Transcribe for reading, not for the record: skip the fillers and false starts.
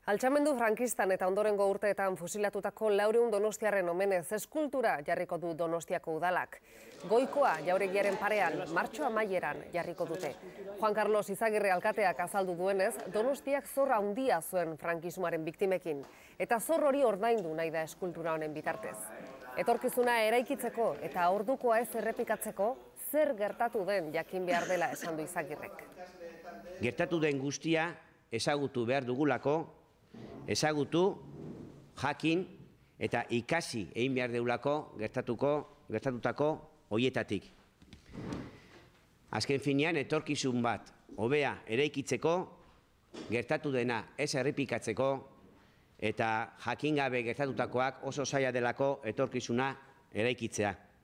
Altxamendu frankistan eta ondorengo urteetan fusilatutako 400 donostiarren omenez eskultura jarriko du Donostiako udalak. Goikoa jauregiaren parean, martxo amaieran jarriko dute. Juan Carlos Izagirre alkateak azaldu duenez, Donostiak zorra handia zuen frankismoaren biktimekin, eta zor hori ordaindu nahi da eskultura honen bitartez. Etorkizuna eraikitzeko eta ordukoa ez errepikatzeko, zer gertatu den jakin behar dela esan du Izagirrek. Gertatu den guztia ezagutu behar dugulako, ezagutu, jakin eta ikasi egin behar deulako gertatutako horietatik. Azken finean, etorkizun bat hobea eraikitzeko, gertatu dena ez errepikatzeko eta jakin gabe gertatutakoak oso zaila delako etorkizuna eraikitzea.